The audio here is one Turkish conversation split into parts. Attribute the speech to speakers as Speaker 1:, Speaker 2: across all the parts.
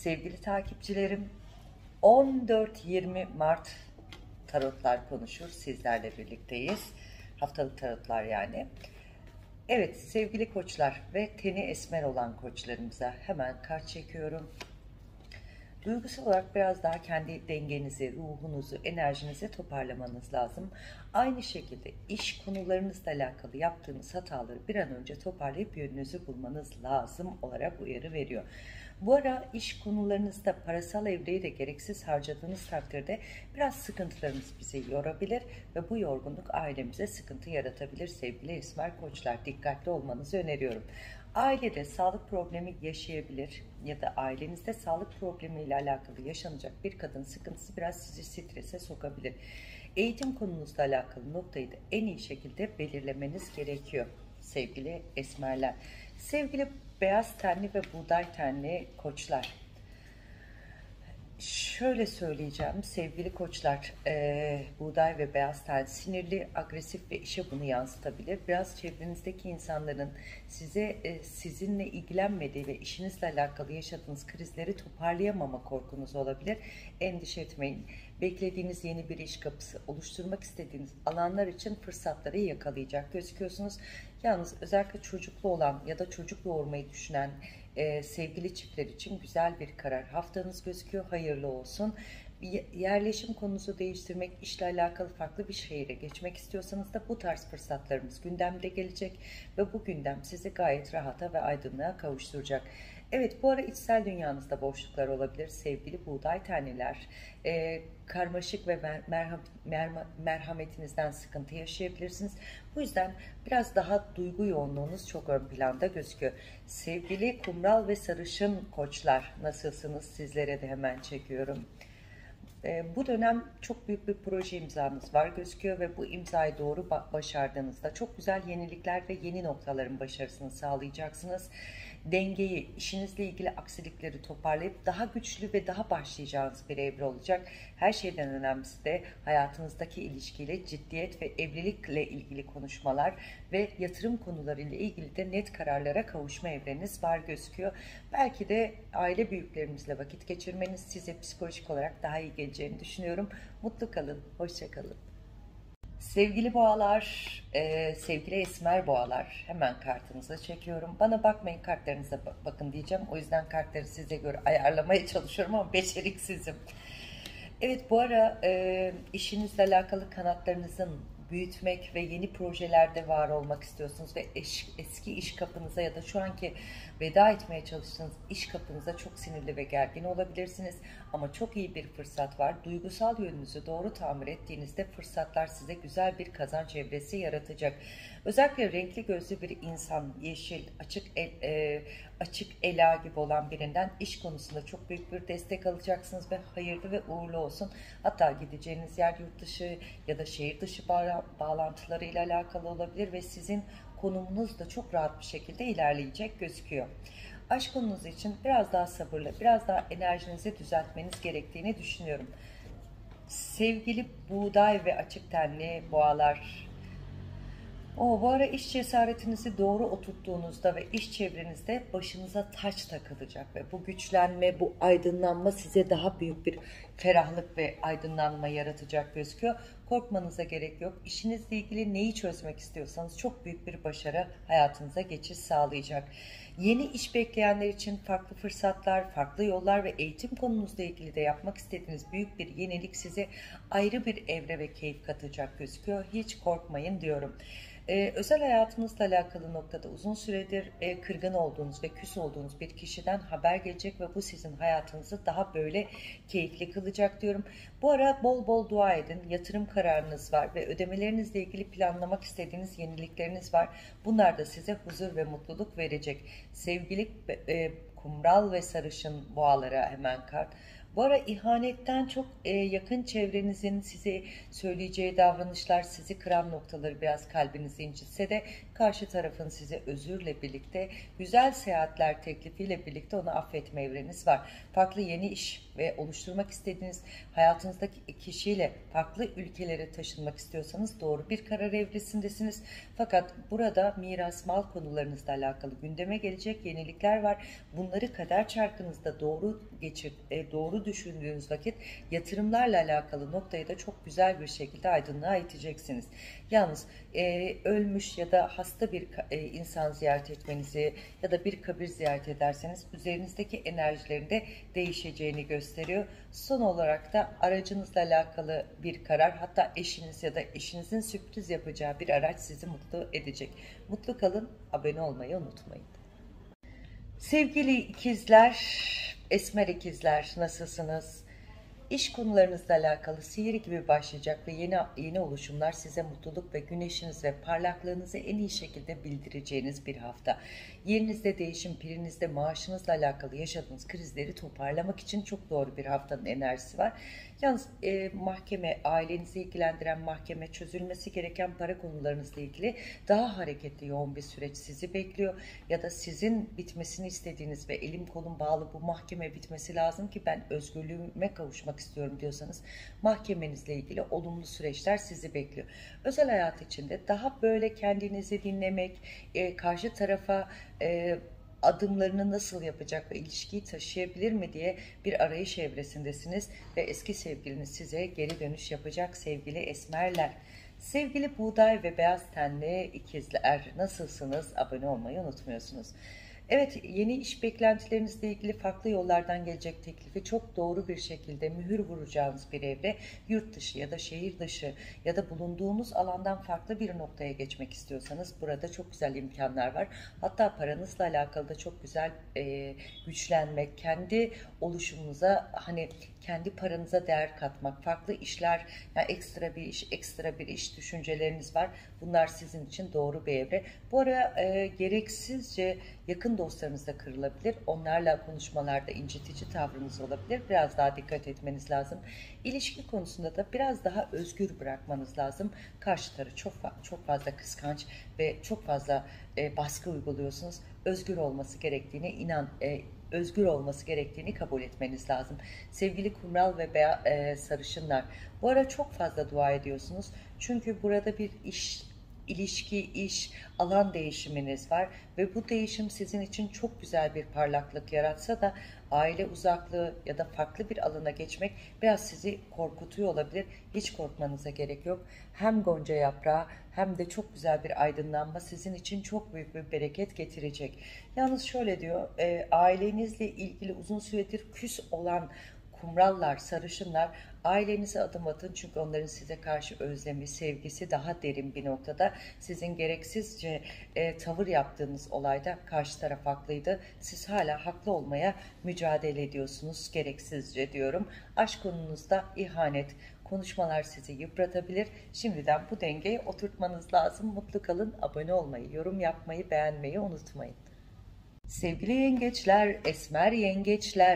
Speaker 1: Sevgili takipçilerim, 14-20 Mart tarotlar konuşur. Sizlerle birlikteyiz. Haftalık tarotlar yani. Evet sevgili koçlar ve teni esmer olan koçlarımıza hemen kart çekiyorum. Duygusal olarak biraz daha kendi dengenizi, ruhunuzu, enerjinizi toparlamanız lazım. Aynı şekilde iş konularınızla alakalı yaptığınız hataları bir an önce toparlayıp yönünüzü bulmanız lazım olarak uyarı veriyor. Bu ara iş konularınızda parasal evreyi de gereksiz harcadığınız takdirde biraz sıkıntılarımız bizi yorabilir ve bu yorgunluk ailemize sıkıntı yaratabilir sevgili esmer koçlar. Dikkatli olmanızı öneriyorum. Ailede sağlık problemi yaşayabilir ya da ailenizde sağlık problemiyle alakalı yaşanacak bir kadın sıkıntısı biraz sizi strese sokabilir. Eğitim konunuzla alakalı noktayı da en iyi şekilde belirlemeniz gerekiyor sevgili esmerler. Sevgili beyaz tenli ve buğday tenli koçlar. Şöyle söyleyeceğim sevgili koçlar, buğday ve beyaz ten sinirli, agresif ve işe bunu yansıtabilir. Biraz çevrenizdeki insanların sizinle ilgilenmediği ve işinizle alakalı yaşadığınız krizleri toparlayamama korkunuz olabilir. Endişe etmeyin. Beklediğiniz yeni bir iş kapısı, oluşturmak istediğiniz alanlar için fırsatları yakalayacak gözüküyorsunuz. Yalnız özellikle çocuklu olan ya da çocuk doğurmayı düşünen sevgili çiftler için güzel bir karar. Haftanız gözüküyor, hayırlı olsun. Yerleşim konusu değiştirmek, işle alakalı farklı bir şehire geçmek istiyorsanız da bu tarz fırsatlarımız gündemde gelecek ve bu gündem sizi gayet rahata ve aydınlığa kavuşturacak. Evet, bu ara içsel dünyanızda boşluklar olabilir sevgili buğday taneler. Karmaşık ve merhametinizden sıkıntı yaşayabilirsiniz. Bu yüzden biraz daha duygu yoğunluğunuz çok ön planda gözüküyor. Sevgili kumral ve sarışın koçlar, nasılsınız? Sizlere de hemen çekiyorum. Bu dönem çok büyük bir proje imzanız var gözüküyor ve bu imzayı doğru başardığınızda çok güzel yenilikler ve yeni noktaların başarısını sağlayacaksınız. Dengeyi, işinizle ilgili aksilikleri toparlayıp daha güçlü ve daha başlayacağınız bir evre olacak. Her şeyden önemlisi de hayatınızdaki ilişkiyle ciddiyet ve evlilikle ilgili konuşmalar ve yatırım konularıyla ilgili de net kararlara kavuşma evreniz var gözüküyor. Belki de aile büyüklerinizle vakit geçirmeniz size psikolojik olarak daha iyi geleceğini düşünüyorum. Mutlu kalın, hoşça kalın. Sevgili boğalar, sevgili esmer boğalar, hemen kartınıza çekiyorum. Bana bakmayın, kartlarınıza bakın diyeceğim. O yüzden kartları size göre ayarlamaya çalışıyorum ama beceriksizim. Evet, bu ara işinizle alakalı kanatlarınızın büyütmek ve yeni projelerde var olmak istiyorsunuz ve eski iş kapınıza ya da şu anki veda etmeye çalıştığınız iş kapınıza çok sinirli ve gergin olabilirsiniz. Ama çok iyi bir fırsat var. Duygusal yönünüzü doğru tamir ettiğinizde fırsatlar size güzel bir kazanç evresi yaratacak. Özellikle renkli gözlü bir insan, yeşil, açık ela gibi olan birinden iş konusunda çok büyük bir destek alacaksınız ve hayırlı ve uğurlu olsun. Hatta gideceğiniz yer yurt dışı ya da şehir dışı bağlantılarıyla alakalı olabilir ve sizin konumunuz da çok rahat bir şekilde ilerleyecek gözüküyor. Aşk konunuz için biraz daha sabırlı, biraz daha enerjinizi düzeltmeniz gerektiğini düşünüyorum. Sevgili buğday ve açık tenli boğalar, bu ara iş cesaretinizi doğru oturttuğunuzda ve iş çevrenizde başınıza taç takılacak ve bu güçlenme, bu aydınlanma size daha büyük bir ferahlık ve aydınlanma yaratacak gözüküyor. Korkmanıza gerek yok. İşinizle ilgili neyi çözmek istiyorsanız çok büyük bir başarı hayatınıza geçiş sağlayacak. Yeni iş bekleyenler için farklı fırsatlar, farklı yollar ve eğitim konunuzla ilgili de yapmak istediğiniz büyük bir yenilik size ayrı bir evre ve keyif katacak gözüküyor. Hiç korkmayın diyorum. Özel hayatınızla alakalı noktada uzun süredir kırgın olduğunuz ve küs olduğunuz bir kişiden haber gelecek ve bu sizin hayatınızı daha böyle keyifli kılacak diyorum. Bu ara bol bol dua edin. Yatırım kararınız var ve ödemelerinizle ilgili planlamak istediğiniz yenilikleriniz var. Bunlar da size huzur ve mutluluk verecek. Sevgili kumral ve sarışın boğalara hemen kart. Bu ara ihanetten çok yakın çevrenizin size söyleyeceği davranışlar sizi kıran noktaları biraz kalbinizi incitse de karşı tarafın size özürle birlikte, güzel seyahatler teklifiyle birlikte onu affetme evreniz var. Farklı yeni iş ve oluşturmak istediğiniz hayatınızdaki kişiyle farklı ülkelere taşınmak istiyorsanız doğru bir karar evresindesiniz. Fakat burada miras, mal konularınızla alakalı gündeme gelecek yenilikler var. Bunları kader çarkınızda doğru düşündüğünüz vakit yatırımlarla alakalı noktayı da çok güzel bir şekilde aydınlığa iteceksiniz. Yalnız ölmüş ya da hasta bir insan ziyaret etmenizi ya da bir kabir ziyaret ederseniz üzerinizdeki enerjilerin de değişeceğini gösteriyor. Son olarak da aracınızla alakalı bir karar, hatta eşiniz ya da eşinizin sürpriz yapacağı bir araç sizi mutlu edecek. Mutlu kalın, abone olmayı unutmayın. Sevgili ikizler, esmer ikizler, nasılsınız? İş konularınızla alakalı sihir gibi başlayacak ve yeni oluşumlar size mutluluk ve güneşiniz ve parlaklığınızı en iyi şekilde bildireceğiniz bir hafta. Yerinizde değişim, pirinizde maaşınızla alakalı yaşadığınız krizleri toparlamak için çok doğru bir haftanın enerjisi var. Yalnız mahkeme, ailenizi ilgilendiren mahkeme, çözülmesi gereken para konularınızla ilgili daha hareketli, yoğun bir süreç sizi bekliyor. Ya da sizin bitmesini istediğiniz ve elim kolum bağlı bu mahkeme bitmesi lazım ki ben özgürlüğüme kavuşmak istiyorum diyorsanız mahkemenizle ilgili olumlu süreçler sizi bekliyor. Özel hayat içinde daha böyle kendinizi dinlemek, karşı tarafa adımlarını nasıl yapacak ve ilişkiyi taşıyabilir mi diye bir arayış evresindesiniz ve eski sevgiliniz size geri dönüş yapacak sevgili esmerler. Sevgili buğday ve beyaz tenli ikizler, nasılsınız? Abone olmayı unutmuyorsunuz. Evet, yeni iş beklentilerinizle ilgili farklı yollardan gelecek teklifi çok doğru bir şekilde mühür vuracağınız bir evre, yurt dışı ya da şehir dışı ya da bulunduğunuz alandan farklı bir noktaya geçmek istiyorsanız burada çok güzel imkanlar var. Hatta paranızla alakalı da çok güzel güçlenmek, kendi oluşumunuza, hani kendi paranıza değer katmak, farklı işler, yani ekstra bir iş düşünceleriniz var. Bunlar sizin için doğru bir evre. Bu ara gereksizce yakın dostlarınız da kırılabilir. Onlarla konuşmalarda incitici tavrınız olabilir. Biraz daha dikkat etmeniz lazım. İlişki konusunda da biraz daha özgür bırakmanız lazım. Karşı tarafı çok fazla kıskanç ve çok fazla baskı uyguluyorsunuz. Özgür olması gerektiğini kabul etmeniz lazım. Sevgili kumral ve sarışınlar, bu ara çok fazla dua ediyorsunuz. Çünkü burada bir iş, alan değişiminiz var ve bu değişim sizin için çok güzel bir parlaklık yaratsa da aile uzaklığı ya da farklı bir alana geçmek biraz sizi korkutuyor olabilir. Hiç korkmanıza gerek yok. Hem gonca yaprağı hem de çok güzel bir aydınlanma sizin için çok büyük bir bereket getirecek. Yalnız şöyle diyor, ailenizle ilgili uzun süredir küs olan kumrallar, sarışınlar, ailenize adım atın çünkü onların size karşı özlemi, sevgisi daha derin bir noktada. Sizin gereksizce tavır yaptığınız olayda karşı taraf haklıydı. Siz hala haklı olmaya mücadele ediyorsunuz gereksizce diyorum. Aşk konunuzda ihanet, konuşmalar sizi yıpratabilir. Şimdiden bu dengeyi oturtmanız lazım. Mutlu kalın, abone olmayı, yorum yapmayı, beğenmeyi unutmayın. Sevgili yengeçler, esmer yengeçler,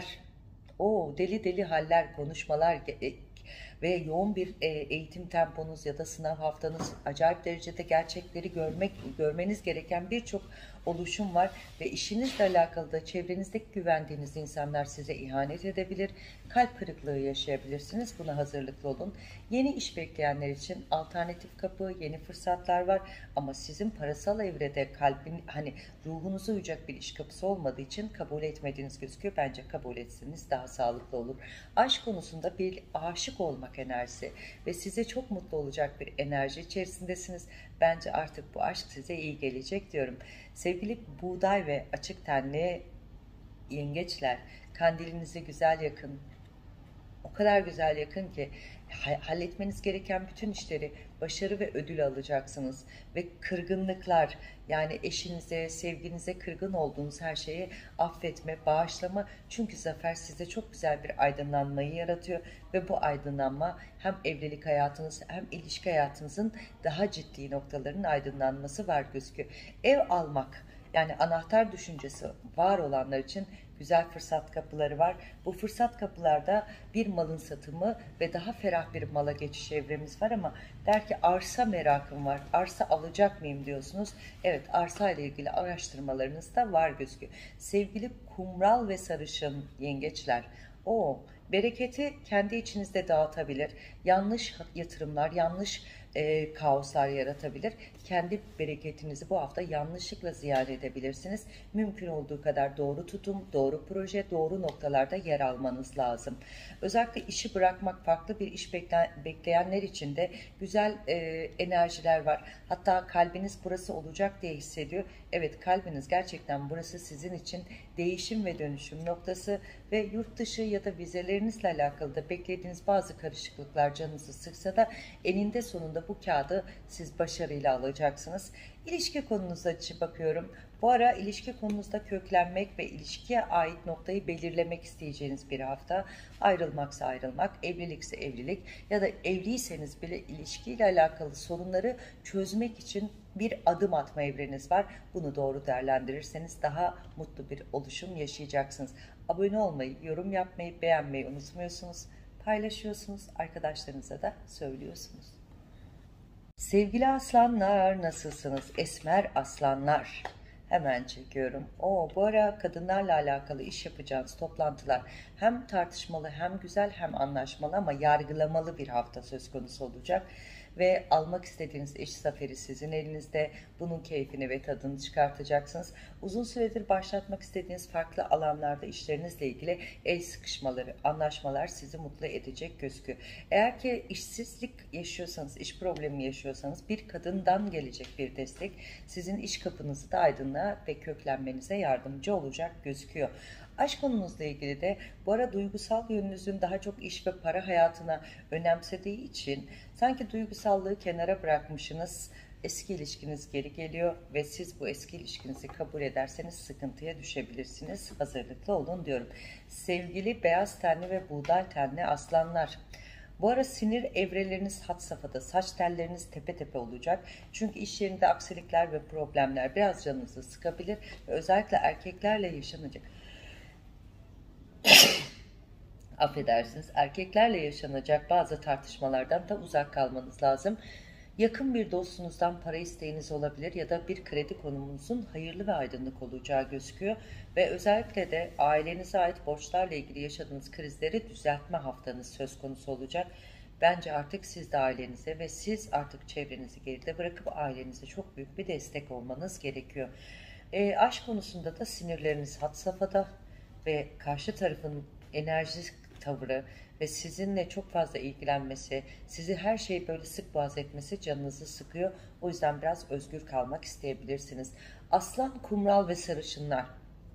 Speaker 1: o deli deli haller, konuşmalar ve yoğun bir eğitim temponuz ya da sınav haftanız, acayip derecede gerçekleri görmeniz gereken birçok oluşum var ve işinizle alakalı da çevrenizdeki güvendiğiniz insanlar size ihanet edebilir, kalp kırıklığı yaşayabilirsiniz. Buna hazırlıklı olun. Yeni iş bekleyenler için alternatif kapı, yeni fırsatlar var ama sizin parasal evrede ruhunuza uyacak bir iş kapısı olmadığı için kabul etmediğiniz gözüküyor. Bence kabul etseniz daha sağlıklı olur. Aşk konusunda bir aşık olmak enerjisi ve size çok mutlu olacak bir enerji içerisindesiniz. Bence artık bu aşk size iyi gelecek diyorum. Sevgili buğday ve açık tenli yengeçler, kandilinizi güzel yakın. O kadar güzel yakın ki halletmeniz gereken bütün işleri başarı ve ödül alacaksınız. Ve kırgınlıklar, yani eşinize, sevginize kırgın olduğunuz her şeyi affetme, bağışlama. Çünkü zafer size çok güzel bir aydınlanmayı yaratıyor. Ve bu aydınlanma hem evlilik hayatınız hem ilişki hayatınızın daha ciddi noktaların aydınlanması var gözüküyor. Ev almak, Yani anahtar düşüncesi var olanlar için güzel fırsat kapıları var. Bu fırsat kapılarda bir malın satımı ve daha ferah bir mala geçiş evremiz var ama der ki arsa merakım var, arsa alacak mıyım diyorsunuz. Evet, arsa ile ilgili araştırmalarınız da var gözüküyor. Sevgili kumral ve sarışın yengeçler, o bereketi kendi içinizde dağıtabilir. Yanlış yatırımlar, yanlış kaoslar yaratabilir. Kendi bereketinizi bu hafta yanlışlıkla ziyan edebilirsiniz. Mümkün olduğu kadar doğru tutum, doğru proje, doğru noktalarda yer almanız lazım. Özellikle işi bırakmak, farklı bir iş bekleyenler için de güzel enerjiler var. Hatta kalbiniz burası olacak diye hissediyor. Evet, kalbiniz gerçekten burası sizin için değişim ve dönüşüm noktası ve yurt dışı ya da vizelerinizle alakalı da beklediğiniz bazı karışıklıklar canınızı sıksa da eninde sonunda bu kağıdı siz başarıyla alacaksınız. İlişki konunuza bakıyorum. Bu ara ilişki konunuzda köklenmek ve ilişkiye ait noktayı belirlemek isteyeceğiniz bir hafta. Ayrılmaksa ayrılmak, evlilikse evlilik ya da evliyseniz bile ilişkiyle alakalı sorunları çözmek için bir adım atma evreniz var. Bunu doğru değerlendirirseniz daha mutlu bir oluşum yaşayacaksınız. Abone olmayı, yorum yapmayı, beğenmeyi unutmuyorsunuz. Paylaşıyorsunuz, arkadaşlarınıza da söylüyorsunuz. Sevgili aslanlar, nasılsınız? Esmer aslanlar. Hemen çekiyorum. Bu ara kadınlarla alakalı iş yapacağınız toplantılar hem tartışmalı hem güzel hem anlaşmalı ama yargılamalı bir hafta söz konusu olacak. Ve almak istediğiniz eş zaferi sizin elinizde. Bunun keyfini ve tadını çıkartacaksınız. Uzun süredir başlatmak istediğiniz farklı alanlarda işlerinizle ilgili el sıkışmaları, anlaşmalar sizi mutlu edecek gözüküyor. Eğer ki işsizlik yaşıyorsanız, iş problemi yaşıyorsanız bir kadından gelecek bir destek sizin iş kapınızı da aydınlığa ve köklenmenize yardımcı olacak gözüküyor. Aşk konunuzla ilgili de bu ara duygusal yönünüzün daha çok iş ve para hayatına önemsediği için sanki duygusallığı kenara bırakmışsınız. Eski ilişkiniz geri geliyor ve siz bu eski ilişkinizi kabul ederseniz sıkıntıya düşebilirsiniz. Hazırlıklı olun diyorum. Sevgili beyaz tenli ve buğday tenli aslanlar. Bu ara sinir evreleriniz had safhada, saç telleriniz tepe tepe olacak. Çünkü iş yerinde aksilikler ve problemler biraz canınızı sıkabilir ve özellikle erkeklerle yaşanacak. Affedersiniz, erkeklerle yaşanacak bazı tartışmalardan da uzak kalmanız lazım. Yakın bir dostunuzdan para isteğiniz olabilir ya da bir kredi konumunuzun hayırlı ve aydınlık olacağı gözüküyor. Ve özellikle de ailenize ait borçlarla ilgili yaşadığınız krizleri düzeltme haftanız söz konusu olacak. Bence artık siz de ailenize ve siz artık çevrenizi geride bırakıp ailenize çok büyük bir destek olmanız gerekiyor. Aşk konusunda da sinirleriniz had safhada ve karşı tarafın enerji tavrı ve sizinle çok fazla ilgilenmesi, sizi her şeyi böyle sık boğaz etmesi canınızı sıkıyor. O yüzden biraz özgür kalmak isteyebilirsiniz. Aslan, kumral ve sarışınlar.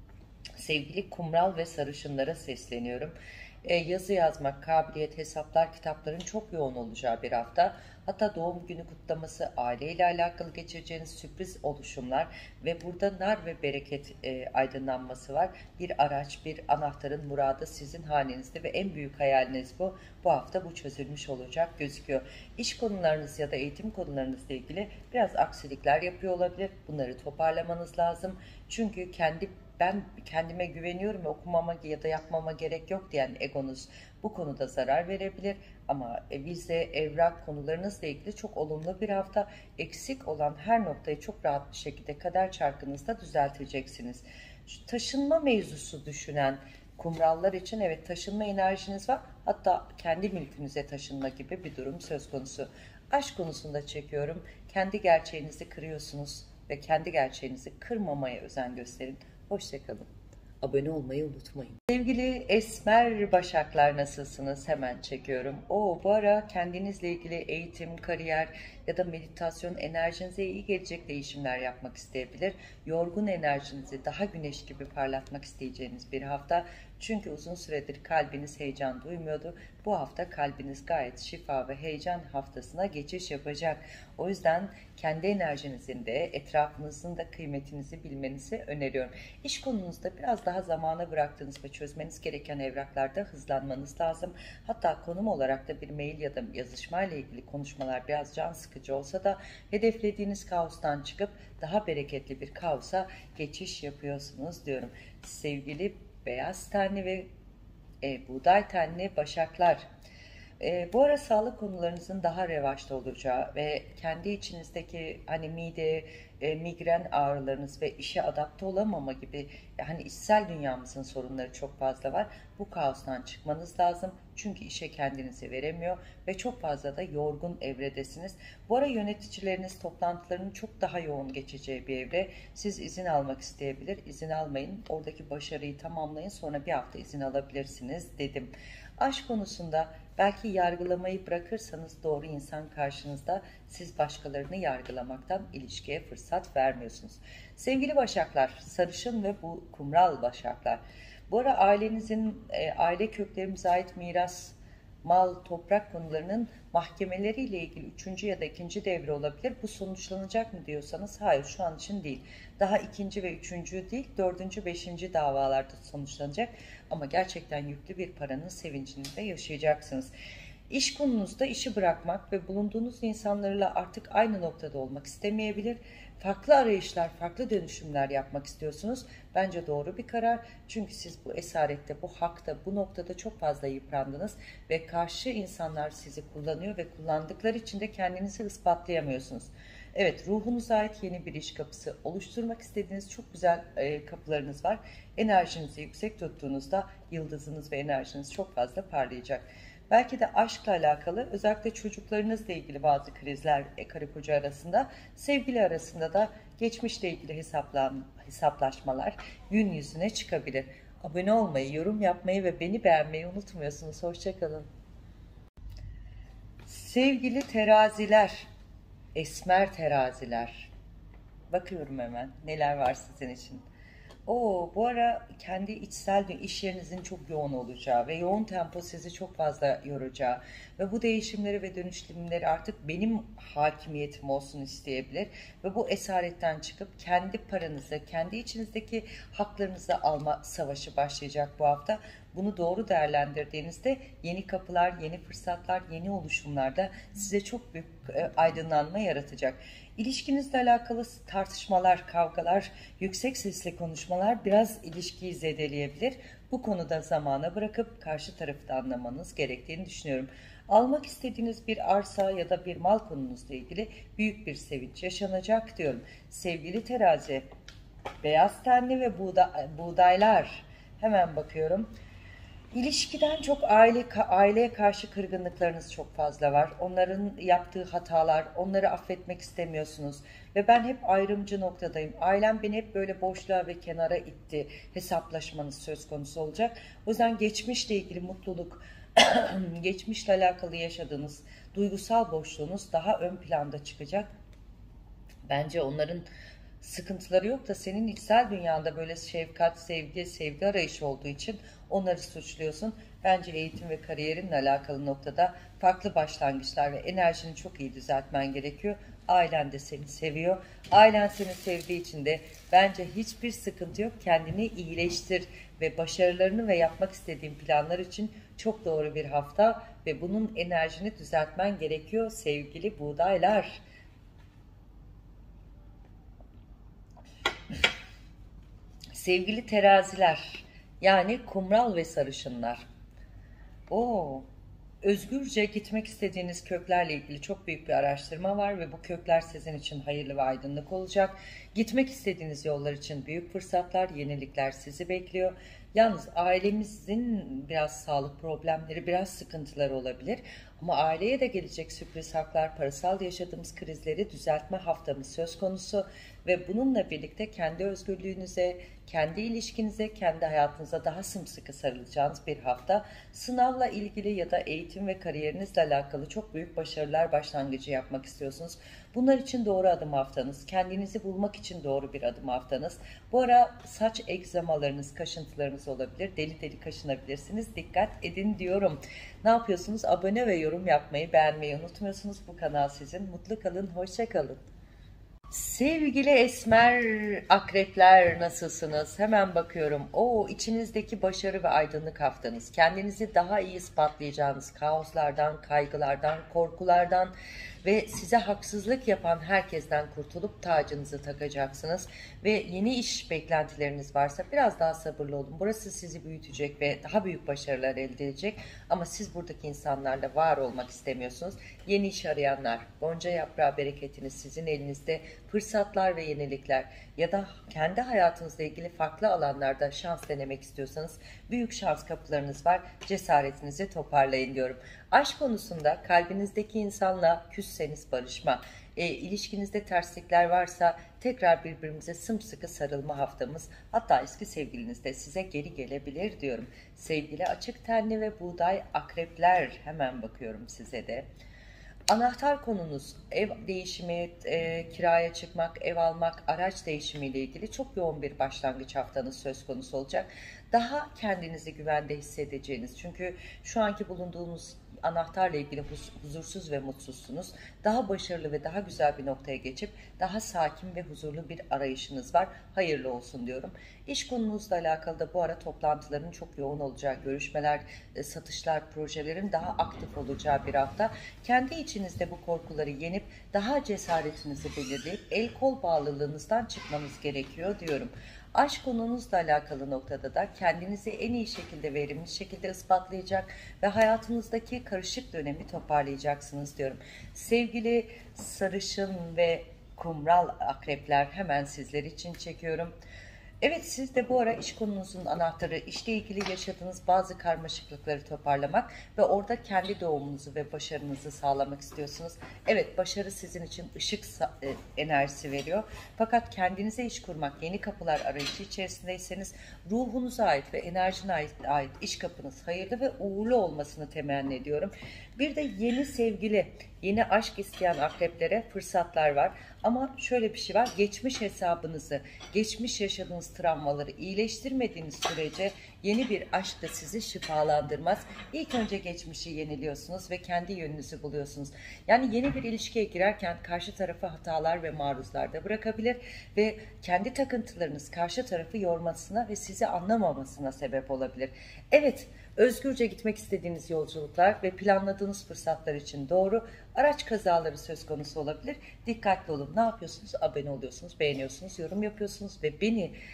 Speaker 1: Sevgili kumral ve sarışınlara sesleniyorum. Yazı yazmak, kabiliyet, hesaplar, kitapların çok yoğun olacağı bir hafta. Hatta doğum günü kutlaması, aileyle alakalı geçireceğiniz sürpriz oluşumlar ve burada nar ve bereket aydınlanması var. Bir araç, bir anahtarın muradı sizin hanenizde ve en büyük hayaliniz bu. Bu hafta bu çözülmüş olacak gözüküyor. İş konularınız ya da eğitim konularınızla ilgili biraz aksilikler yapıyor olabilir. Bunları toparlamanız lazım. Çünkü ben kendime güveniyorum ve okumama ya da yapmama gerek yok diyen egonuz bu konuda zarar verebilir. Ama vize, evrak konularınızla ilgili çok olumlu bir hafta. Eksik olan her noktayı çok rahat bir şekilde kader çarkınızda düzelteceksiniz. Şu taşınma mevzusu düşünen kumrallar için evet taşınma enerjiniz var. Hatta kendi mülkünüze taşınma gibi bir durum söz konusu. Aşk konusunda çekiyorum. Kendi gerçeğinizi kırıyorsunuz ve kendi gerçeğinizi kırmamaya özen gösterin. Hoşçakalın. Abone olmayı unutmayın. Sevgili esmer başaklar, nasılsınız? Hemen çekiyorum. Bu ara kendinizle ilgili eğitim, kariyer ya da meditasyon enerjinize iyi gelecek değişimler yapmak isteyebilir. Yorgun enerjinizi daha güneş gibi parlatmak isteyeceğiniz bir hafta. Çünkü uzun süredir kalbiniz heyecan duymuyordu. Bu hafta kalbiniz gayet şifa ve heyecan haftasına geçiş yapacak. O yüzden kendi enerjinizin de etrafınızın da kıymetinizi bilmenizi öneriyorum. İş konunuzda biraz daha zamana bıraktığınız ve çözmeniz gereken evraklarda hızlanmanız lazım. Hatta konum olarak da bir mail ya da yazışmayla ilgili konuşmalar biraz can sıkıcı sıkıcı olsa da hedeflediğiniz kaostan çıkıp daha bereketli bir kaosa geçiş yapıyorsunuz diyorum. Sevgili beyaz tenli ve buğday tenli başaklar. Bu ara sağlık konularınızın daha revaçta olacağı ve kendi içinizdeki hani mide, migren ağrılarınız ve işe adapte olamama gibi hani içsel dünyamızın sorunları çok fazla var. Bu kaostan çıkmanız lazım. Çünkü işe kendinizi veremiyor ve çok fazla da yorgun evredesiniz. Bu ara yöneticileriniz toplantılarının çok daha yoğun geçeceği bir evre. Siz izin almak isteyebilir. İzin almayın. Oradaki başarıyı tamamlayın. Sonra bir hafta izin alabilirsiniz dedim. Aşk konusunda belki yargılamayı bırakırsanız doğru insan karşınızda, siz başkalarını yargılamaktan ilişkiye fırsat vermiyorsunuz. Sevgili başaklar, sarışın ve bu kumral başaklar. Bu ara ailenizin, aile köklerimize ait miras, mal, toprak konularının mahkemeleriyle ilgili 3. ya da 2. devre olabilir. Bu sonuçlanacak mı diyorsanız hayır, şu an için değil. Daha 2. ve 3. değil, 4. 5. davalarda sonuçlanacak. Ama gerçekten yüklü bir paranın sevincini de yaşayacaksınız. İş konunuzda işi bırakmak ve bulunduğunuz insanlarla artık aynı noktada olmak istemeyebilir. Farklı arayışlar, farklı dönüşümler yapmak istiyorsunuz. Bence doğru bir karar. Çünkü siz bu esarette, bu hakta, bu noktada çok fazla yıprandınız ve karşı insanlar sizi kullanıyor ve kullandıkları için de kendinizi ispatlayamıyorsunuz. Evet, ruhunuza ait yeni bir iş kapısı oluşturmak istediğiniz çok güzel kapılarınız var. Enerjinizi yüksek tuttuğunuzda yıldızınız ve enerjiniz çok fazla parlayacak. Belki de aşkla alakalı, özellikle çocuklarınızla ilgili bazı krizler karı koca arasında, sevgili arasında da geçmişle ilgili hesaplaşmalar gün yüzüne çıkabilir. Abone olmayı, yorum yapmayı ve beni beğenmeyi unutmuyorsunuz. Hoşçakalın. Sevgili teraziler, esmer teraziler. Bakıyorum hemen neler var sizin için. Bu ara kendi içsel iş yerinizin çok yoğun olacağı ve yoğun tempo sizi çok fazla yoracağı ve bu değişimleri ve dönüşümleri artık benim hakimiyetim olsun isteyebilir ve bu esaretten çıkıp kendi paranızı, kendi içinizdeki haklarınızı alma savaşı başlayacak bu hafta. Bunu doğru değerlendirdiğinizde yeni kapılar, yeni fırsatlar, yeni oluşumlarda size çok büyük aydınlanma yaratacak. İlişkinizle alakalı tartışmalar, kavgalar, yüksek sesli konuşmalar biraz ilişkiyi zedeleyebilir. Bu konuda zamana bırakıp karşı tarafı da anlamanız gerektiğini düşünüyorum. Almak istediğiniz bir arsa ya da bir mal konunuzla ilgili büyük bir sevinç yaşanacak diyorum. Sevgili terazi, beyaz tenli ve buğdaylar, hemen bakıyorum. İlişkiden çok aileye karşı kırgınlıklarınız çok fazla var. Onların yaptığı hatalar, onları affetmek istemiyorsunuz. Ve ben hep ayrımcı noktadayım. Ailem beni hep böyle boşluğa ve kenara itti. Hesaplaşmanız söz konusu olacak. O yüzden geçmişle ilgili mutluluk, geçmişle alakalı yaşadığınız duygusal boşluğunuz daha ön planda çıkacak. Bence onların sıkıntıları yok da senin içsel dünyanda böyle şefkat, sevgi arayışı olduğu için onları suçluyorsun. Bence eğitim ve kariyerinle alakalı noktada farklı başlangıçlar ve enerjini çok iyi düzeltmen gerekiyor. Ailen de seni seviyor. Ailen seni sevdiği için de bence hiçbir sıkıntı yok. Kendini iyileştir ve başarılarını ve yapmak istediğin planlar için çok doğru bir hafta ve bunun enerjini düzeltmen gerekiyor sevgili buğdaylar. Sevgili teraziler, yani kumral ve sarışınlar. Özgürce gitmek istediğiniz köklerle ilgili çok büyük bir araştırma var ve bu kökler sizin için hayırlı ve aydınlık olacak. Gitmek istediğiniz yollar için büyük fırsatlar, yenilikler sizi bekliyor. Yalnız ailemizin biraz sağlık problemleri, biraz sıkıntıları olabilir. Ama aileye de gelecek sürpriz haklar, parasal yaşadığımız krizleri düzeltme haftamız söz konusu. Ve bununla birlikte kendi özgürlüğünüze, kendi ilişkinize, kendi hayatınıza daha sımsıkı sarılacağınız bir hafta. Sınavla ilgili ya da eğitim ve kariyerinizle alakalı çok büyük başarılar başlangıcı yapmak istiyorsunuz. Bunlar için doğru adım haftanız. Kendinizi bulmak için doğru bir adım haftanız. Bu ara saç egzamalarınız, kaşıntılarınız olabilir. Deli deli kaşınabilirsiniz. Dikkat edin diyorum. Ne yapıyorsunuz? Abone ve yorum yapmayı, beğenmeyi unutmuyorsunuz. Bu kanal sizin. Mutlu kalın, hoşça kalın. Sevgili esmer akrepler nasılsınız? Hemen bakıyorum. O içinizdeki başarı ve aydınlık haftanız. Kendinizi daha iyi ispatlayacağınız kaoslardan, kaygılardan, korkulardan ve size haksızlık yapan herkesten kurtulup tacınızı takacaksınız. Ve yeni iş beklentileriniz varsa biraz daha sabırlı olun. Burası sizi büyütecek ve daha büyük başarılar elde edecek. Ama siz buradaki insanlarla var olmak istemiyorsunuz. Yeni iş arayanlar, gonca yaprağı bereketiniz sizin elinizde. Fırsatlar ve yenilikler ya da kendi hayatınızla ilgili farklı alanlarda şans denemek istiyorsanız büyük şans kapılarınız var. Cesaretinizi toparlayın diyorum. Aşk konusunda kalbinizdeki insanla küsseniz barışma, ilişkinizde terslikler varsa tekrar birbirimize sımsıkı sarılma haftamız, hatta eski sevgiliniz de size geri gelebilir diyorum. Sevgili açık tenli ve buğday akrepler, hemen bakıyorum size de. Anahtar konunuz ev değişimi, kiraya çıkmak, ev almak, araç değişimi ile ilgili çok yoğun bir başlangıç haftanız söz konusu olacak. Daha kendinizi güvende hissedeceğiniz, çünkü şu anki bulunduğunuz anahtarla ilgili huzursuz ve mutsuzsunuz. Daha başarılı ve daha güzel bir noktaya geçip daha sakin ve huzurlu bir arayışınız var. Hayırlı olsun diyorum. İş konunuzla alakalı da bu ara toplantıların çok yoğun olacağı, görüşmeler, satışlar, projelerin daha aktif olacağı bir hafta. Kendi içinizde bu korkuları yenip daha cesaretinizi belirleyip el kol bağlılığınızdan çıkmanız gerekiyor diyorum. Aşk konunuzla alakalı noktada da kendinizi en iyi şekilde, verimli şekilde ispatlayacak ve hayatınızdaki karışık dönemi toparlayacaksınız diyorum. Sevgili sarışın ve kumral akrepler, hemen sizler için çekiyorum. Evet, siz de bu ara iş konunuzun anahtarı, işle ilgili yaşadığınız bazı karmaşıklıkları toparlamak ve orada kendi doğumunuzu ve başarınızı sağlamak istiyorsunuz. Evet, başarı sizin için ışık enerjisi veriyor. Fakat kendinize iş kurmak, yeni kapılar arayışı içerisindeyseniz ruhunuza ait ve enerjine ait iş kapınız hayırlı ve uğurlu olmasını temenni ediyorum. Bir de yeni sevgili, yeni aşk isteyen akreplere fırsatlar var. Ama şöyle bir şey var, geçmiş hesabınızı, geçmiş yaşadığınız travmaları iyileştirmediğiniz sürece yeni bir aşk da sizi şifalandırmaz. İlk önce geçmişi yeniliyorsunuz ve kendi yönünüzü buluyorsunuz. Yani yeni bir ilişkiye girerken karşı tarafı hatalar ve maruzlarda bırakabilir ve kendi takıntılarınız karşı tarafı yormasına ve sizi anlamamasına sebep olabilir. Evet, özgürce gitmek istediğiniz yolculuklar ve planladığınız fırsatlar için doğru. Araç kazaları söz konusu olabilir. Dikkatli olun. Ne yapıyorsunuz? Abone oluyorsunuz, beğeniyorsunuz, yorum yapıyorsunuz ve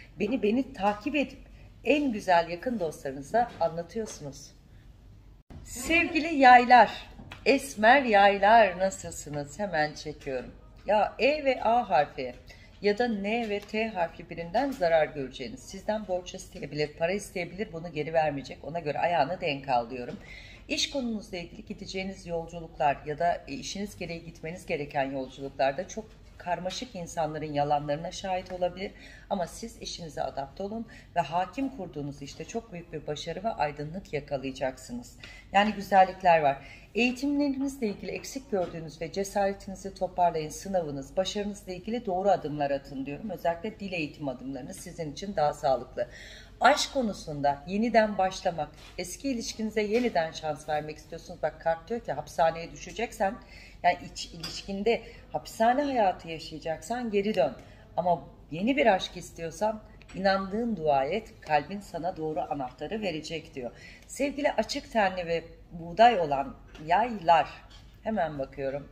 Speaker 1: beni takip edip en güzel yakın dostlarınıza anlatıyorsunuz. Sevgili yaylar, esmer yaylar nasılsınız? Hemen çekiyorum. Ya E ve A harfi ya da N ve T harfli birinden zarar göreceğiniz, sizden borç isteyebilir, para isteyebilir, bunu geri vermeyecek, ona göre ayağını denk al diyorum. İş konunuzla ilgili gideceğiniz yolculuklar ya da işiniz gereği gitmeniz gereken yolculuklarda çok karmaşık insanların yalanlarına şahit olabilir. Ama siz işinize adapte olun ve hakim kurduğunuz işte çok büyük bir başarı ve aydınlık yakalayacaksınız. Yani güzellikler var. Eğitimlerinizle ilgili eksik gördüğünüz ve cesaretinizi toparlayın, sınavınız, başarınızla ilgili doğru adımlar atın diyorum. Özellikle dil eğitim adımlarınız sizin için daha sağlıklı. Aşk konusunda yeniden başlamak, eski ilişkinize yeniden şans vermek istiyorsunuz. Bak, kart diyor ki hapishaneye düşeceksen, yani iç ilişkinde hapishane hayatı yaşayacaksan geri dön. Ama yeni bir aşk istiyorsan inandığın dua et, kalbin sana doğru anahtarı verecek diyor. Sevgili açık tenli ve buğday olan yaylar, hemen bakıyorum.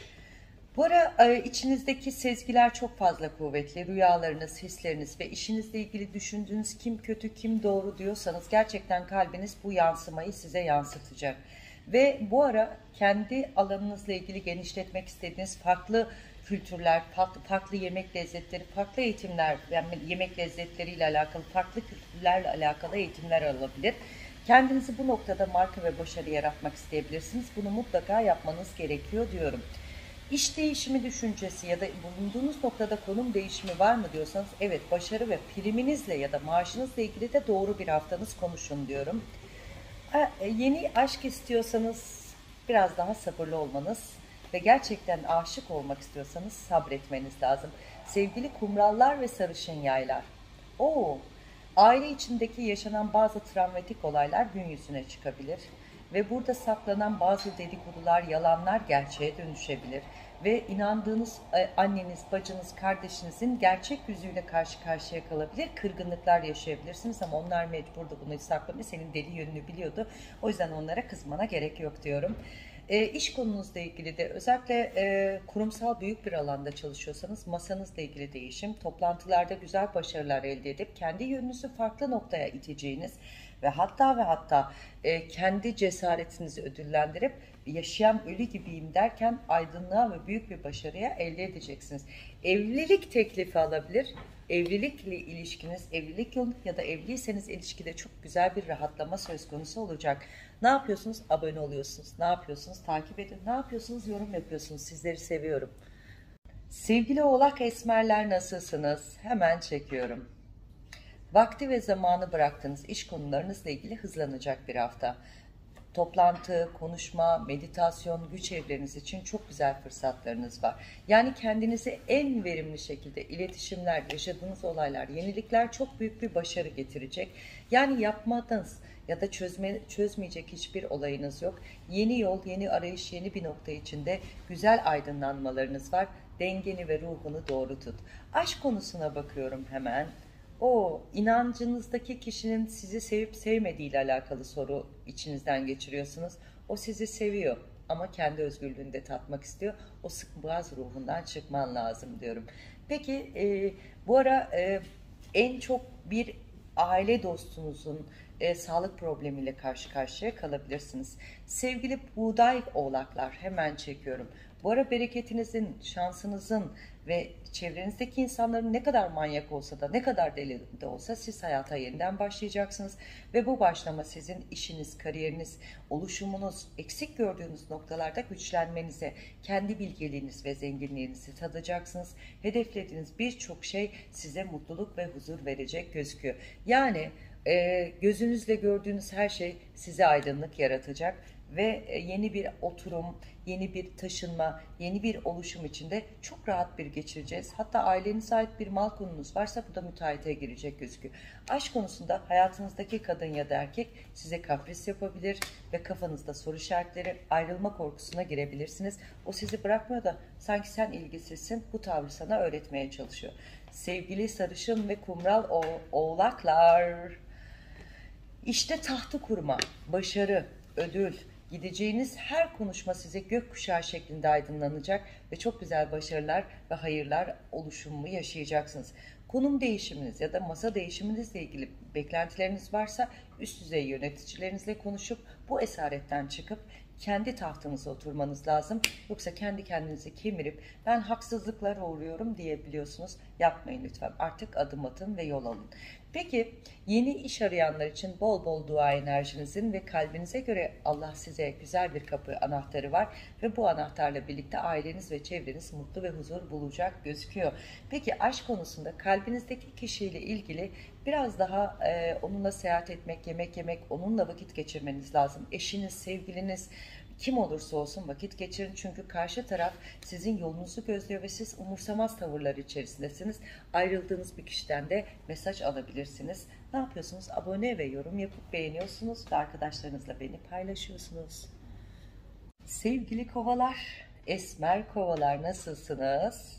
Speaker 1: Bu ara içinizdeki sezgiler çok fazla kuvvetli. Rüyalarınız, hisleriniz ve işinizle ilgili düşündüğünüz kim kötü, kim doğru diyorsanız gerçekten kalbiniz bu yansımayı size yansıtacak. Ve bu ara kendi alanınızla ilgili genişletmek istediğiniz farklı kültürler, farklı yemek lezzetleri, farklı eğitimler, yani yemek lezzetleriyle alakalı, farklı kültürlerle alakalı eğitimler alabilir. Kendinizi bu noktada marka ve başarı yaratmak isteyebilirsiniz. Bunu mutlaka yapmanız gerekiyor diyorum. İş değişimi düşüncesi ya da bulunduğunuz noktada konum değişimi var mı diyorsanız, evet, başarı ve priminizle ya da maaşınızla ilgili de doğru bir haftanız konuşun diyorum. Yeni aşk istiyorsanız biraz daha sabırlı olmanız ve gerçekten aşık olmak istiyorsanız sabretmeniz lazım. Sevgili kumrallar ve sarışın yaylar. Aile içindeki yaşanan bazı travmatik olaylar gün yüzüne çıkabilir ve burada saklanan bazı dedikodular, yalanlar gerçeğe dönüşebilir ve inandığınız anneniz, bacınız, kardeşinizin gerçek yüzüyle karşı karşıya kalabilir. Kırgınlıklar yaşayabilirsiniz ama onlar mecburdu bunu saklamaya. Senin deli yönünü biliyordu. O yüzden onlara kızmana gerek yok diyorum. İş konunuzla ilgili de özellikle kurumsal büyük bir alanda çalışıyorsanız masanızla ilgili değişim, toplantılarda güzel başarılar elde edip kendi yönünüzü farklı noktaya iteceğiniz ve hatta kendi cesaretinizi ödüllendirip yaşayan ölü gibiyim derken aydınlığa ve büyük bir başarıya elde edeceksiniz. Evlilik teklifi alabilir. Evlilikle ilişkiniz, evlilik yolu ya da evliyseniz ilişkide çok güzel bir rahatlama söz konusu olacak. Ne yapıyorsunuz? Abone oluyorsunuz. Ne yapıyorsunuz? Takip edin. Ne yapıyorsunuz? Yorum yapıyorsunuz. Sizleri seviyorum. Sevgili Oğlak Esmerler nasılsınız? Hemen çekiyorum. Vakti ve zamanı bıraktığınız iş konularınızla ilgili hızlanacak bir hafta. Toplantı, konuşma, meditasyon, güç evleriniz için çok güzel fırsatlarınız var. Yani kendinizi en verimli şekilde iletişimler, yaşadığınız olaylar, yenilikler çok büyük bir başarı getirecek. Yani yapmadığınız ya da çözmeyecek hiçbir olayınız yok. Yeni yol, yeni arayış, yeni bir nokta içinde güzel aydınlanmalarınız var. Dengeni ve ruhunu doğru tut. Aşk konusuna bakıyorum hemen. O inancınızdaki kişinin sizi sevip sevmediği ile alakalı soru içinizden geçiriyorsunuz. O sizi seviyor ama kendi özgürlüğünü de tatmak istiyor. O sıkboğaz ruhundan çıkman lazım diyorum. Peki bu ara en çok bir aile dostunuzun sağlık problemiyle karşı karşıya kalabilirsiniz. Sevgili buğday oğlaklar hemen çekiyorum. Bu ara bereketinizin, şansınızın ve çevrenizdeki insanların ne kadar manyak olsa da ne kadar deli de olsa siz hayata yeniden başlayacaksınız. Ve bu başlama sizin işiniz, kariyeriniz, oluşumunuz, eksik gördüğünüz noktalarda güçlenmenize, kendi bilgeliğiniz ve zenginliğinizi tadacaksınız. Hedeflediğiniz birçok şey size mutluluk ve huzur verecek gözüküyor. Yani gözünüzle gördüğünüz her şey size aydınlık yaratacak ve yeni bir oturum, yeni bir taşınma, yeni bir oluşum içinde çok rahat bir geçireceğiz. Hatta ailenize ait bir mal konunuz varsa bu da müteahhite girecek gözüküyor. Aşk konusunda hayatınızdaki kadın ya da erkek size kapris yapabilir ve kafanızda soru işaretleri, ayrılma korkusuna girebilirsiniz. O sizi bırakmıyor da sanki sen ilgisizsin, bu tavrı sana öğretmeye çalışıyor. Sevgili sarışın ve kumral oğlaklar, işte tahtı kurma, başarı, ödül, gideceğiniz her konuşma size gökkuşağı şeklinde aydınlanacak ve çok güzel başarılar ve hayırlar oluşumu yaşayacaksınız. Konum değişiminiz ya da masa değişiminizle ilgili beklentileriniz varsa üst düzey yöneticilerinizle konuşup bu esaretten çıkıp kendi tahtınıza oturmanız lazım. Yoksa kendi kendinizi kemirip ben haksızlıklara uğruyorum diyebiliyorsunuz. Yapmayın lütfen. Artık adım atın ve yol alın. Peki yeni iş arayanlar için bol bol dua enerjinizin ve kalbinize göre Allah size güzel bir kapı anahtarı var ve bu anahtarla birlikte aileniz ve çevreniz mutlu ve huzur bulacak gözüküyor. Peki aşk konusunda kalbinizdeki kişiyle ilgili biraz daha onunla seyahat etmek, yemek yemek, onunla vakit geçirmeniz lazım. Eşiniz, sevgiliniz, kim olursa olsun vakit geçirin çünkü karşı taraf sizin yolunuzu gözlüyor ve siz umursamaz tavırlar içerisindesiniz. Ayrıldığınız bir kişiden de mesaj alabilirsiniz. Ne yapıyorsunuz? Abone ve yorum yapıp beğeniyorsunuz ve arkadaşlarınızla beni paylaşıyorsunuz. Sevgili kovalar, esmer kovalar nasılsınız?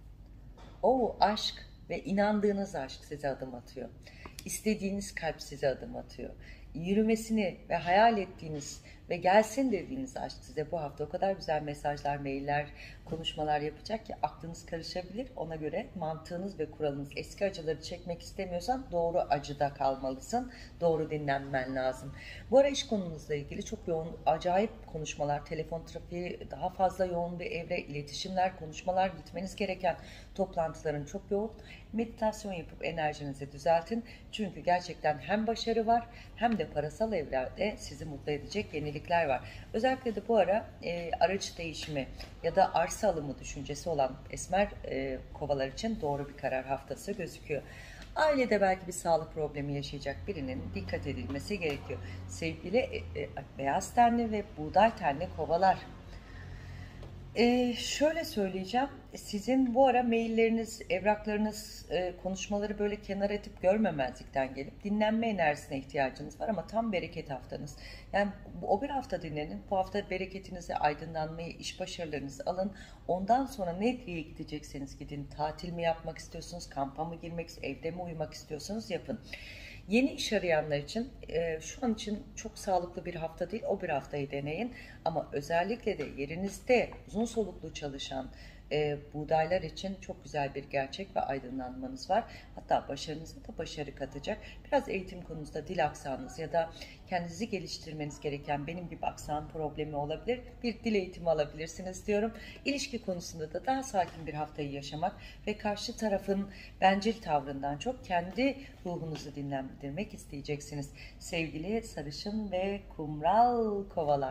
Speaker 1: O aşk ve inandığınız aşk size adım atıyor. İstediğiniz kalp size adım atıyor. Yürümesini ve hayal ettiğiniz ve gelsin dediğiniz aşk size bu hafta o kadar güzel mesajlar, mailler, konuşmalar yapacak ki aklınız karışabilir. Ona göre mantığınız ve kuralınız, eski acıları çekmek istemiyorsan doğru acıda kalmalısın. Doğru dinlenmen lazım. Bu ara iş konunuzla ilgili çok yoğun, acayip konuşmalar, telefon trafiği, daha fazla yoğun bir evre, iletişimler, konuşmalar, gitmeniz gereken toplantıların çok yoğun. Meditasyon yapıp enerjinizi düzeltin. Çünkü gerçekten hem başarı var hem de parasal evrende sizi mutlu edecek yenilikler var. Özellikle de bu ara araç değişimi ya da arsa alımı düşüncesi olan esmer kovalar için doğru bir karar haftası gözüküyor. Ailede belki bir sağlık problemi yaşayacak birinin dikkat edilmesi gerekiyor. Sevgili beyaz tenli ve buğday tenli kovalar. Şöyle söyleyeceğim, sizin bu ara mailleriniz, evraklarınız, konuşmaları böyle kenara atıp görmemezlikten gelip dinlenme enerjisine ihtiyacınız var ama tam bereket haftanız. Yani o bir hafta dinlenin, bu hafta bereketinizi, aydınlanmayı, iş başarılarınızı alın. Ondan sonra nereye gidecekseniz gidin, tatil mi yapmak istiyorsunuz, kampa mı girmek, evde mi uyumak istiyorsanız yapın. Yeni iş arayanlar için şu an için çok sağlıklı bir hafta değil, o bir haftayı deneyin. Ama özellikle de yerinizde uzun soluklu çalışan buğdaylar için çok güzel bir gerçek ve aydınlanmanız var. Hatta başarınıza da başarı katacak. Biraz eğitim konusunda dil aksanınız ya da kendinizi geliştirmeniz gereken benim gibi aksan problemi olabilir. Bir dil eğitimi alabilirsiniz diyorum. İlişki konusunda da daha sakin bir haftayı yaşamak ve karşı tarafın bencil tavrından çok kendi ruhunuzu dinlendirmek isteyeceksiniz. Sevgili sarışın ve kumral kovalar.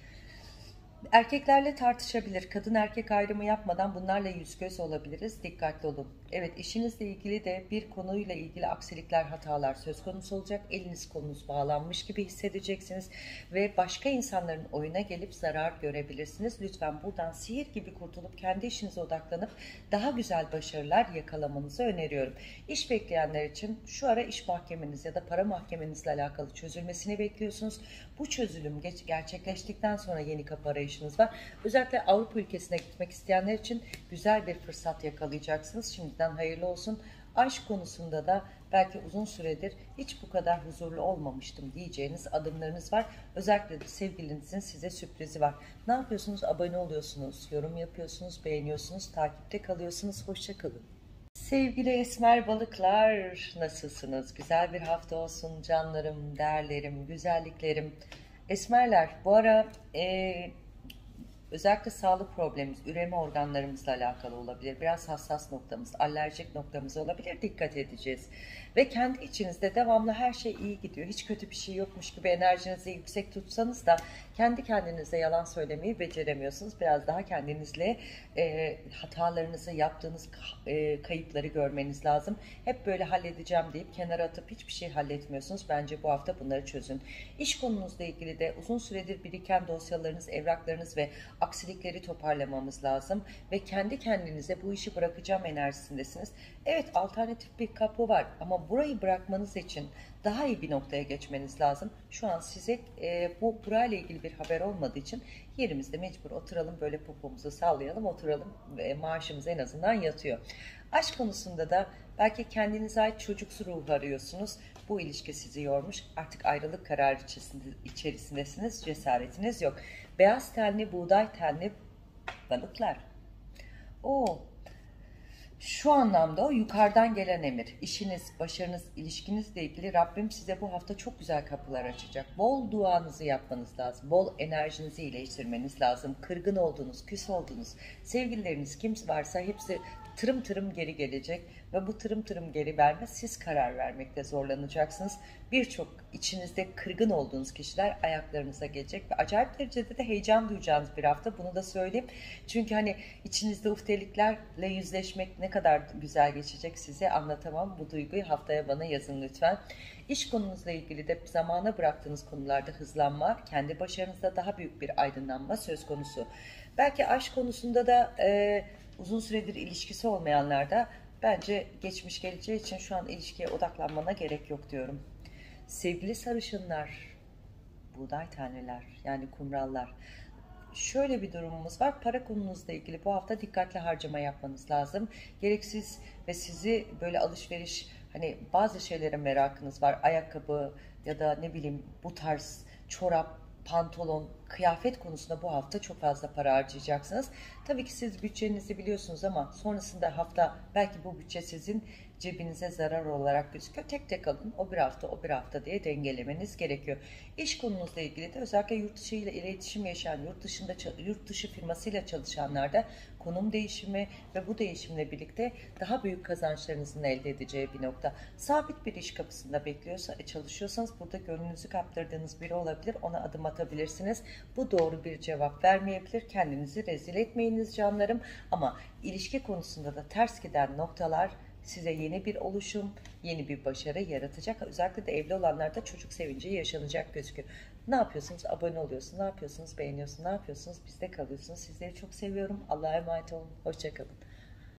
Speaker 1: Erkeklerle tartışabilir. Kadın erkek ayrımı yapmadan bunlarla yüz göz olabiliriz. Dikkatli olun. Evet, işinizle ilgili de bir konuyla ilgili aksilikler, hatalar söz konusu olacak. Eliniz kolunuz bağlanmış gibi hissedeceksiniz. Ve başka insanların oyuna gelip zarar görebilirsiniz. Lütfen buradan sihir gibi kurtulup kendi işinize odaklanıp daha güzel başarılar yakalamanızı öneriyorum. İş bekleyenler için şu ara iş mahkemeniz ya da para mahkemenizle alakalı çözülmesini bekliyorsunuz. Bu çözülüm gerçekleştikten sonra yeni kapı arayışınız var. Özellikle Avrupa ülkesine gitmek isteyenler için güzel bir fırsat yakalayacaksınız. Şimdiden hayırlı olsun. Aşk konusunda da belki uzun süredir hiç bu kadar huzurlu olmamıştım diyeceğiniz adımlarınız var. Özellikle de sevgilinizin size sürprizi var. Ne yapıyorsunuz? Abone oluyorsunuz, yorum yapıyorsunuz, beğeniyorsunuz, takipte kalıyorsunuz. Hoşça kalın. Sevgili esmer balıklar, nasılsınız? Güzel bir hafta olsun canlarım, değerlerim, güzelliklerim. Esmerler, bu ara özellikle sağlık problemimiz, üreme organlarımızla alakalı olabilir. Biraz hassas noktamız, alerjik noktamız olabilir. Dikkat edeceğiz. Ve kendi içinizde devamlı her şey iyi gidiyor. Hiç kötü bir şey yokmuş gibi enerjinizi yüksek tutsanız da kendi kendinize yalan söylemeyi beceremiyorsunuz. Biraz daha kendinizle hatalarınızı, yaptığınız kayıpları görmeniz lazım. Hep böyle halledeceğim deyip kenara atıp hiçbir şey halletmiyorsunuz. Bence bu hafta bunları çözün. İş konunuzla ilgili de uzun süredir biriken dosyalarınız, evraklarınız ve aksilikleri toparlamamız lazım ve kendi kendinize bu işi bırakacağım enerjisindesiniz. Evet, alternatif bir kapı var ama burayı bırakmanız için daha iyi bir noktaya geçmeniz lazım. Şu an size burayla ilgili bir haber olmadığı için yerimizde mecbur oturalım, böyle popomuzu sallayalım, oturalım ve maaşımız en azından yatıyor. Aşk konusunda da belki kendinize ait çocuksu ruh arıyorsunuz. Bu ilişki sizi yormuş. Artık ayrılık kararı içerisindesiniz. Cesaretiniz yok. Beyaz tenli, buğday tenli balıklar. Şu anlamda o yukarıdan gelen emir. İşiniz, başarınız, ilişkinizle ilgili Rabbim size bu hafta çok güzel kapılar açacak. Bol duanızı yapmanız lazım. Bol enerjinizi iyileştirmeniz lazım. Kırgın olduğunuz, küs olduğunuz, sevgilileriniz kim varsa hepsi tırım tırım geri gelecek ve bu tırım tırım geri verme siz karar vermekte zorlanacaksınız. Birçok içinizde kırgın olduğunuz kişiler ayaklarınıza gelecek ve acayip derecede de heyecan duyacağınız bir hafta, bunu da söyleyeyim. Çünkü hani içinizde ufteliklerle yüzleşmek ne kadar güzel geçecek size anlatamam. Bu duyguyu haftaya bana yazın lütfen. İş konunuzla ilgili de zamana bıraktığınız konularda hızlanma, kendi başarınızda daha büyük bir aydınlanma söz konusu. Belki aşk konusunda da uzun süredir ilişkisi olmayanlar da bence geçmiş geleceği için şu an ilişkiye odaklanmana gerek yok diyorum. Sevgili sarışınlar, buğday taneler yani kumrallar. Şöyle bir durumumuz var. Para konunuzla ilgili bu hafta dikkatli harcama yapmanız lazım. Gereksiz ve sizi böyle alışveriş, hani bazı şeylere merakınız var. Ayakkabı ya da ne bileyim bu tarz çorap, pantolon, kıyafet konusunda bu hafta çok fazla para harcayacaksınız. Tabii ki siz bütçenizi biliyorsunuz ama sonrasında hafta belki bu bütçe sizin cebinize zarar olarak gözüküyor. Tek tek alın, o bir hafta o bir hafta diye dengelemeniz gerekiyor. İş konunuzla ilgili de özellikle yurt dışı ile iletişim yaşayan, yurt dışı firmasıyla çalışanlarda konum değişimi ve bu değişimle birlikte daha büyük kazançlarınızın elde edeceği bir nokta. Sabit bir iş kapısında çalışıyorsanız burada gönlünüzü kaptırdığınız biri olabilir. Ona adım atabilirsiniz. Bu doğru bir cevap vermeyebilir. Kendinizi rezil etmeyiniz canlarım. Ama ilişki konusunda da ters giden noktalar size yeni bir oluşum, yeni bir başarı yaratacak. Özellikle de evli olanlarda çocuk sevinci yaşanacak gözüküyor. Ne yapıyorsunuz? Abone oluyorsunuz. Ne yapıyorsunuz? Beğeniyorsunuz. Ne yapıyorsunuz? Bizde kalıyorsunuz. Sizleri çok seviyorum. Allah'a emanet olun. Hoşça kalın.